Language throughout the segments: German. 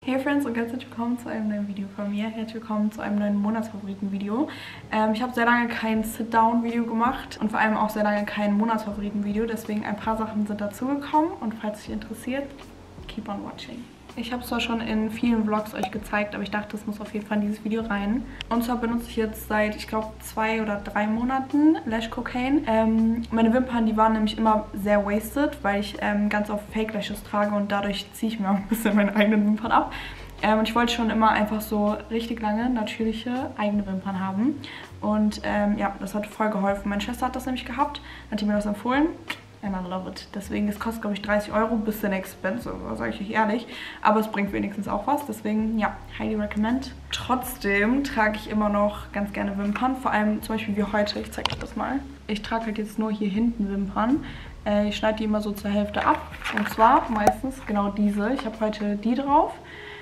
Hey Friends und herzlich willkommen zu einem neuen Video von mir. Herzlich willkommen zu einem neuen Monatsfavoriten-Video. Ich habe sehr lange kein Sit-Down-Video gemacht und vor allem auch sehr lange kein Monatsfavoriten-Video. Deswegen ein paar Sachen sind dazugekommen und falls euch interessiert, keep on watching. Ich habe es zwar schon in vielen Vlogs euch gezeigt, aber ich dachte, es muss auf jeden Fall in dieses Video rein. Und zwar benutze ich jetzt seit, ich glaube, 2 oder 3 Monaten Lash Cocaine. Meine Wimpern, die waren nämlich immer sehr wasted, weil ich ganz oft Fake Lashes trage und dadurch ziehe ich mir auch ein bisschen meine eigenen Wimpern ab. Und ich wollte schon immer einfach so richtig lange, natürliche, eigene Wimpern haben. Und ja, das hat voll geholfen. Meine Schwester hat das nämlich gehabt, hat die mir das empfohlen. And I love it. Deswegen, es kostet, glaube ich, 30 €, bisschen expensive, sage ich euch ehrlich. Aber es bringt wenigstens auch was. Deswegen, ja, highly recommend. Trotzdem trage ich immer noch ganz gerne Wimpern. Vor allem zum Beispiel wie heute. Ich zeige euch das mal. Ich trage halt jetzt nur hier hinten Wimpern. Ich schneide die immer so zur Hälfte ab. Und zwar meistens genau diese. Ich habe heute die drauf.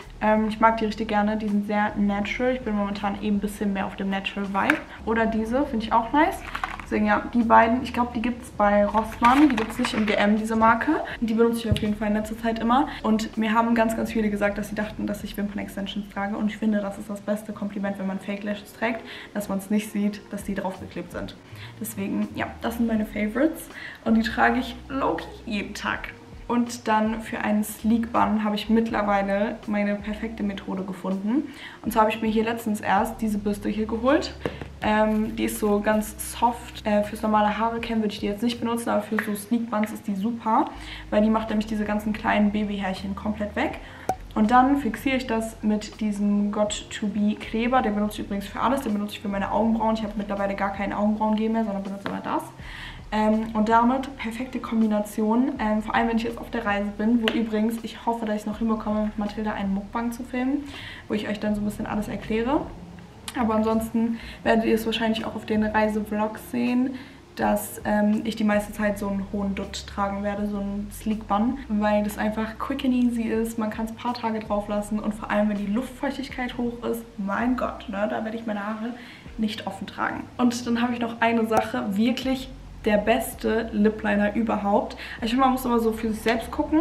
Ich mag die richtig gerne. Die sind sehr natural. Ich bin momentan eben ein bisschen mehr auf dem Natural Vibe. Oder diese, finde ich auch nice. Deswegen ja, die beiden, ich glaube, die gibt es bei Rossmann, die gibt es nicht im DM, diese Marke. Die benutze ich auf jeden Fall in letzter Zeit immer. Und mir haben ganz viele gesagt, dass sie dachten, dass ich Wimpern-Extensions trage. Und ich finde, das ist das beste Kompliment, wenn man Fake Lashes trägt, dass man es nicht sieht, dass die draufgeklebt sind. Deswegen, ja, das sind meine Favorites. Und die trage ich low-key jeden Tag. Und dann für einen Sleek Bun habe ich mittlerweile meine perfekte Methode gefunden. Und zwar habe ich mir hier letztens erst diese Bürste hier geholt. Die ist so ganz soft. Fürs normale Haare-Kämmen würde ich die jetzt nicht benutzen, aber für so Sleek Buns ist die super, weil die macht nämlich diese ganzen kleinen Babyhärchen komplett weg. Und dann fixiere ich das mit diesem Got2b Kleber. Den benutze ich übrigens für alles. Den benutze ich für meine Augenbrauen. Ich habe mittlerweile gar kein Augenbrauengel mehr, sondern benutze immer das. Und damit perfekte Kombination, vor allem wenn ich jetzt auf der Reise bin, wo übrigens, ich hoffe, dass ich es noch hinbekomme, mit Mathilda einen Mukbang zu filmen, wo ich euch dann so ein bisschen alles erkläre. Aber ansonsten werdet ihr es wahrscheinlich auch auf den Reisevlogs sehen, dass ich die meiste Zeit so einen hohen Dutt tragen werde, so einen Sleek Bun, weil das einfach quick and easy ist, man kann es ein paar Tage drauf lassen und vor allem, wenn die Luftfeuchtigkeit hoch ist, mein Gott, ne, da werde ich meine Haare nicht offen tragen. Und dann habe ich noch eine Sache, wirklich der beste Lip Liner überhaupt. Ich finde, man muss immer so für sich selbst gucken,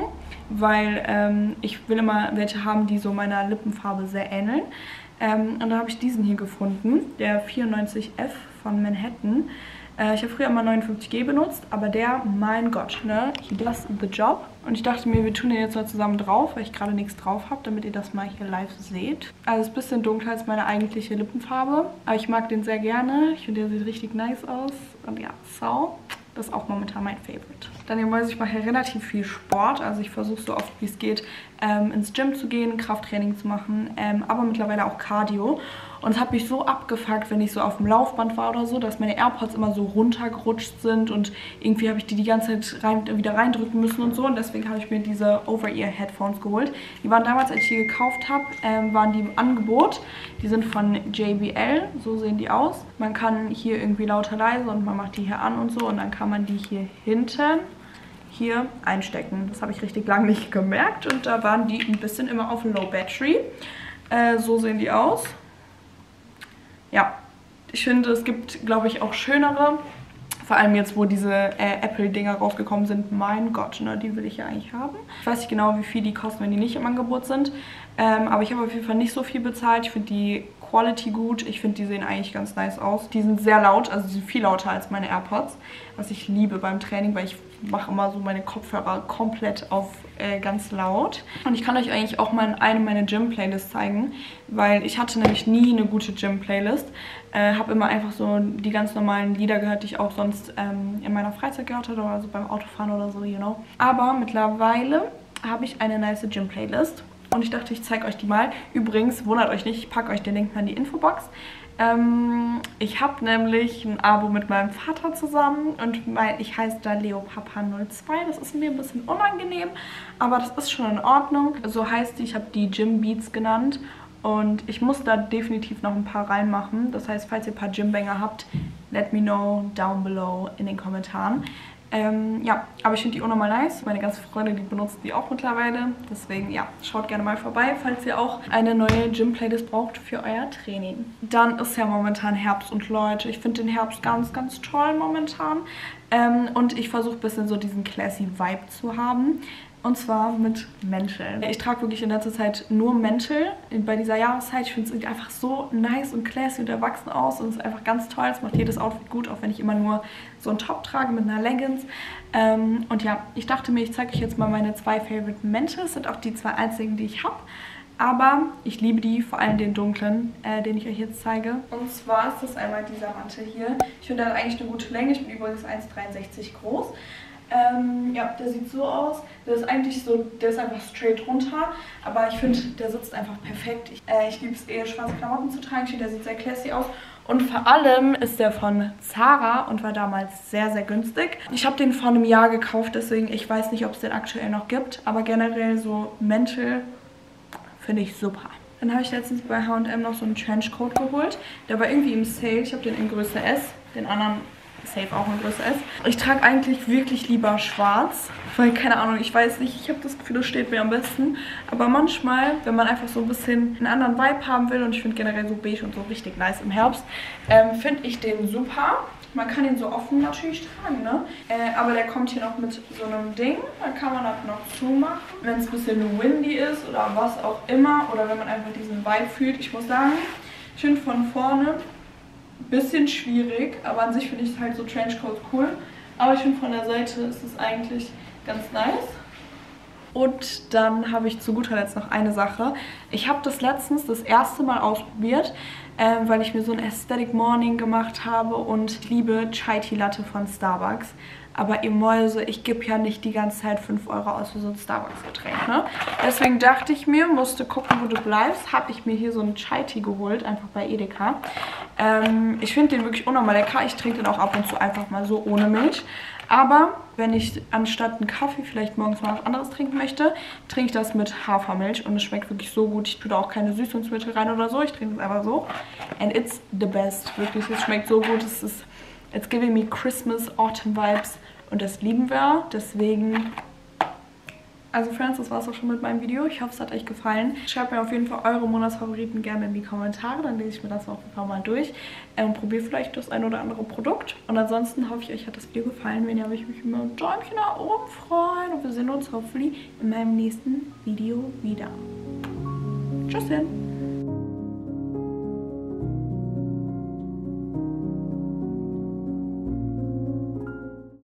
weil ich will immer welche haben, die so meiner Lippenfarbe sehr ähneln. Und da habe ich diesen hier gefunden, der 94F von Manhattan. Ich habe früher immer 59G benutzt, aber der, mein Gott, ne, he does the job. Und ich dachte mir, wir tun den jetzt mal zusammen drauf, weil ich gerade nichts drauf habe, damit ihr das mal hier live seht. Also es ist ein bisschen dunkler als meine eigentliche Lippenfarbe, aber ich mag den sehr gerne. Ich finde, der sieht richtig nice aus. Und ja, so, das ist auch momentan mein Favorite. Dann ich mache relativ viel Sport, also ich versuche so oft wie es geht ins Gym zu gehen, Krafttraining zu machen, aber mittlerweile auch Cardio. Und es hat mich so abgefuckt, wenn ich so auf dem Laufband war oder so, dass meine AirPods immer so runtergerutscht sind und irgendwie habe ich die ganze Zeit wieder reindrücken müssen und so. Und deswegen habe ich mir diese Over-Ear-Headphones geholt. Die waren damals, als ich die gekauft habe, waren die im Angebot. Die sind von JBL, so sehen die aus. Man kann hier irgendwie lauter leise und man macht die hier an und so und dann kann man die hier hinten hier einstecken. Das habe ich richtig lange nicht gemerkt und da waren die ein bisschen immer auf Low Battery. So sehen die aus. Ja, ich finde, es gibt, glaube ich, auch schönere. Vor allem jetzt, wo diese Apple-Dinger rausgekommen sind. Mein Gott, ne, die will ich ja eigentlich haben. Ich weiß nicht genau, wie viel die kosten, wenn die nicht im Angebot sind. Aber ich habe auf jeden Fall nicht so viel bezahlt. Ich finde die Quality gut. Ich finde, die sehen eigentlich ganz nice aus. Die sind sehr laut, also die sind viel lauter als meine AirPods. Was ich liebe beim Training, weil ich mache immer so meine Kopfhörer komplett auf ganz laut. Und ich kann euch eigentlich auch mal eine meiner Gym-Playlists zeigen, weil ich hatte nämlich nie eine gute Gym-Playlist. Habe immer einfach so die ganz normalen Lieder gehört, die ich auch sonst in meiner Freizeit gehört habe oder so beim Autofahren oder so, you know. Aber mittlerweile habe ich eine nice Gym-Playlist und ich dachte, ich zeige euch die mal. Übrigens, wundert euch nicht, ich packe euch den Link mal in die Infobox. Ich habe nämlich ein Abo mit meinem Vater zusammen und ich heiße da Leopapa02. Das ist mir ein bisschen unangenehm, aber das ist schon in Ordnung. So heißt die, ich habe die Gym Beats genannt und ich muss da definitiv noch ein paar reinmachen. Das heißt, falls ihr ein paar Gymbanger habt, let me know down below in den Kommentaren. Ja, aber ich finde die unnormal nice. Meine ganzen Freunde, die benutzen die auch mittlerweile. Deswegen, ja, schaut gerne mal vorbei, falls ihr auch eine neue Gym-Playlist braucht für euer Training. Dann ist ja momentan Herbst und Leute, ich finde den Herbst ganz toll momentan. Und ich versuche ein bisschen so diesen classy Vibe zu haben. Und zwar mit Mänteln. Ich trage wirklich in letzter Zeit nur Mäntel bei dieser Jahreszeit. Ich finde, es sieht einfach so nice und classy und erwachsen aus und es ist einfach ganz toll. Es macht jedes Outfit gut, auch wenn ich immer nur so einen Top trage mit einer Leggings. Und ja, ich dachte mir, ich zeige euch jetzt mal meine 2 Favorite Mäntel. Das sind auch die 2 einzigen, die ich habe. Aber ich liebe die, vor allem den dunklen, den ich euch jetzt zeige. Und zwar ist das einmal dieser Mantel hier. Ich finde, der hat eigentlich eine gute Länge. Ich bin übrigens 1,63 groß. Ja, der sieht so aus. Der ist eigentlich so, der ist einfach straight runter. Aber ich finde, der sitzt einfach perfekt. Ich liebe es eher, schwarze Klamotten zu tragen. Ich finde, der sieht sehr classy aus. Und vor allem ist der von Zara und war damals sehr, sehr günstig. Ich habe den vor einem Jahr gekauft, deswegen ich weiß nicht, ob es den aktuell noch gibt. Aber generell so Mäntel finde ich super. Dann habe ich letztens bei H&M noch so einen Trenchcoat geholt. Der war irgendwie im Sale. Ich habe den in Größe S. Den anderen safe auch in Größe S. Ich trage eigentlich wirklich lieber schwarz. Weil, keine Ahnung, ich weiß nicht. Ich habe das Gefühl, das steht mir am besten. Aber manchmal, wenn man einfach so ein bisschen einen anderen Vibe haben will, und ich finde generell so beige und so richtig nice im Herbst, finde ich den super. Man kann ihn so offen natürlich tragen, ne? Aber der kommt hier noch mit so einem Ding. Dann kann man das noch zumachen, wenn es ein bisschen windy ist oder was auch immer. Oder wenn man einfach diesen Vibe fühlt. Ich muss sagen, ich finde von vorne ein bisschen schwierig. Aber an sich finde ich halt so Trenchcoats cool. Aber ich finde von der Seite ist es eigentlich ganz nice. Und dann habe ich zu guter Letzt noch eine Sache. Ich habe das letztens das erste Mal ausprobiert, weil ich mir so ein Aesthetic Morning gemacht habe und ich liebe Chai Tea Latte von Starbucks. Aber ihr Mäuse, ich gebe ja nicht die ganze Zeit 5 € aus für so ein Starbucks-Getränk, ne? Deswegen dachte ich mir, musste gucken, wo du bleibst, habe ich mir hier so einen Chai Tea geholt, einfach bei Edeka. Ich finde den wirklich unnormal lecker. Ich trinke den auch ab und zu einfach mal so ohne Milch. Aber wenn ich anstatt einen Kaffee vielleicht morgens mal was anderes trinken möchte, trinke ich das mit Hafermilch und es schmeckt wirklich so gut. Ich tue da auch keine Süßungsmittel rein oder so, ich trinke es einfach so. And it's the best, wirklich. Es schmeckt so gut, it's giving me Christmas, Autumn Vibes und das lieben wir. Deswegen, also Friends, das war es auch schon mit meinem Video. Ich hoffe, es hat euch gefallen. Schreibt mir auf jeden Fall eure Monatsfavoriten gerne in die Kommentare. Dann lese ich mir das auch ein paar Mal durch und probiere vielleicht das ein oder andere Produkt. Und ansonsten hoffe ich, euch hat das Video gefallen. Wenn ja, würde ich mich über ein Däumchen nach oben freuen. Und wir sehen uns hoffentlich in meinem nächsten Video wieder. Tschüss.